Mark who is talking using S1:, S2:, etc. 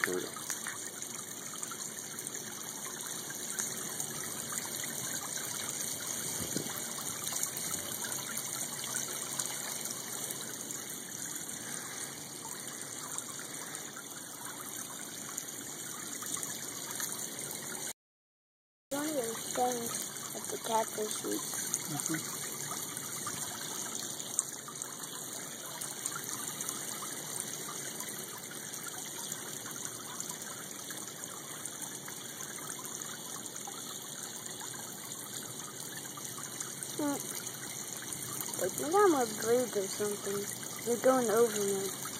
S1: Here we go.
S2: One of those stones that the catfish eat. I think I'm a bird or something. They're going over me.